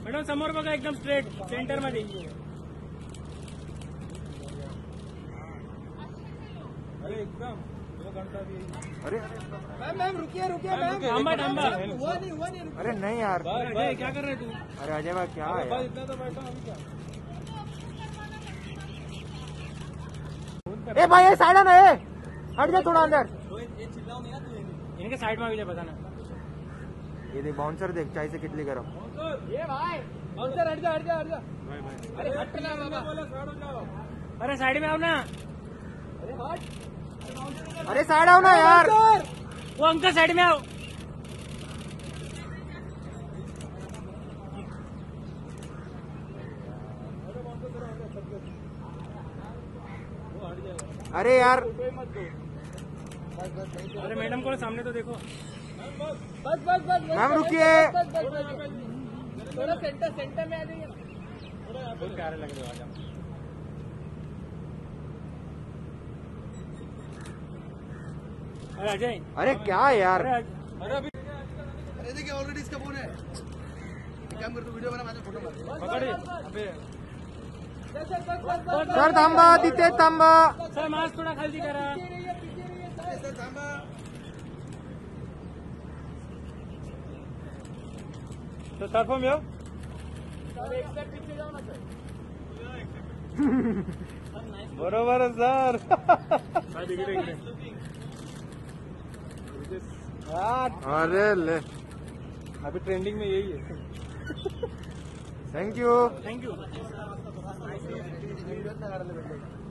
Madam समोर बघा एकदम स्ट्रेट सेंटर मध्ये. अरे एकदम अरे मैम रुकिए रुकिए मैम. थांबा थांबा. हुआ नहीं. अरे नहीं यार. अजय क्या कर रहे तू? अरे अजय भाई क्या है यार? इतना तो बैठा अभी क्या. ए भाई ये साइड है ना, ये हट जा थोड़ा अंदर. इनके साइड में आ बता ना. ये देख बाउंसर देख चाय से कितली गरम. ये भाई बाउंसर हट जा. अरे हट ना बाबा. अरे साइड में आओ ना. अरे हट. अरे साइड आओ ना यार. वो अंकल साइड में आओ. अरे यार अरे मैडम को सामने तो देखो. बस मैम रुकिए. थोड़ा सेंटर में आ जाइए. बहुत प्यारे लग रहे हो आज आप. अरे अजय. अरे क्या यार. अरे देखिए ऑलरेडी इसका फोन है. काम कर तू वीडियो बना माझा फोटो मार. पकड़े. अबे सर थांबा तिथे थांबा. सर मास्क थोडा खाली करा. सर थांबा. तो तरफों में हो. सर एक स्टेप पीछे जाओ ना सर. बरोबर है सर. अरे ले अभी ट्रेंडिंग में यही है. Thank you. Thank you. Video ना काढायला भेटले.